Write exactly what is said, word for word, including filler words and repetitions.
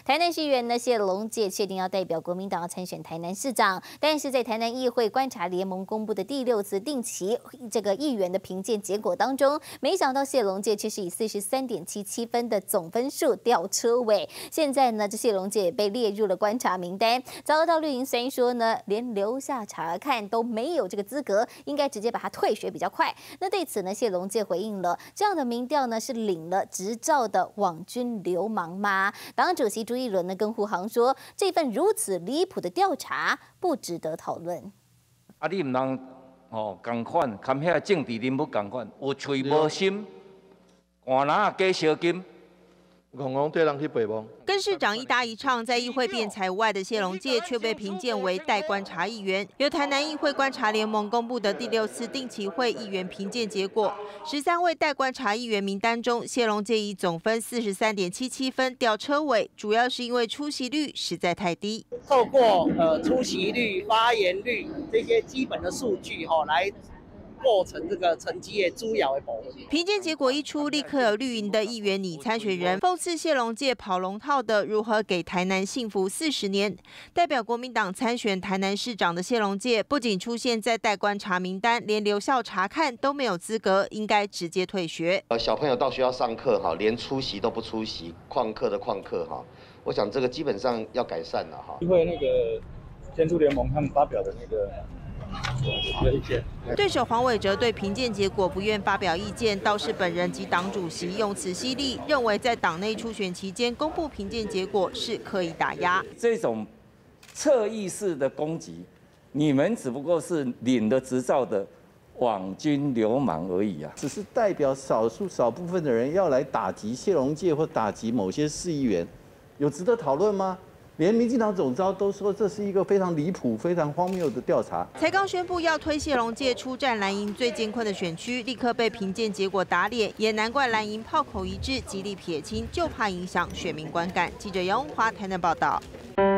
台南市议员呢谢龙介确定要代表国民党参选台南市长，但是在台南议会观察联盟公布的第六次定期这个议员的评鉴结果当中，没想到谢龙介却是以四十三点七七分的总分数吊车尾。现在呢，这谢龙介也被列入了观察名单，遭到绿营虽然说呢，连留下查看都没有这个资格，应该直接把他退学比较快。那对此呢，谢龙介回应了，这样的民调呢是领了执照的网军流氓吗？党主席朱一伦呢跟护航说，这份如此离谱的调查不值得讨论。 啊，你唔能哦，共款，含遐政治人物共款，有嘴无心，换哪加小金。 跟市长一搭一唱，在议会辩才无碍的谢龙介，却被评鉴为待观察议员。由台南议会观察联盟公布的第六次定期会议员评鉴结果，十三位待观察议员名单中，谢龙介以总分四十三点七七分吊车尾，主要是因为出席率实在太低。 透过呃出席率、发言率这些基本的数据哈、哦、来。 构成这个成绩的主要的部分。 评鉴结果一出，立刻有绿营的议员拟参选人讽刺谢龙介跑龙套的如何给台南幸福四十年。代表国民党参选台南市长的谢龙介，不仅出现在待观察名单，连留校查看都没有资格，应该直接退学。 呃，小朋友到学校上课哈，连出席都不出席，旷课的旷课哈，我想这个基本上要改善了哈。 因为那个监督联盟他们发表的那个。 对手黄伟哲对评鉴结果不愿发表意见，倒是本人及党主席用词犀利，认为在党内初选期间公布评鉴结果是刻意打压。 这种侧翼式的攻击，你们只不过是领了执照的网军流氓而已啊！ 只是代表少数少部分的人要来打击谢龙介或打击某些市议员，有值得讨论吗？ 连民进党总召都说这是一个非常离谱、非常荒谬的调查。 才刚宣布要推谢龙介出战蓝营最艰困的选区，立刻被评鉴结果打脸，也难怪蓝营炮口一致，极力撇清，就怕影响选民观感。记者杨文华台南报道。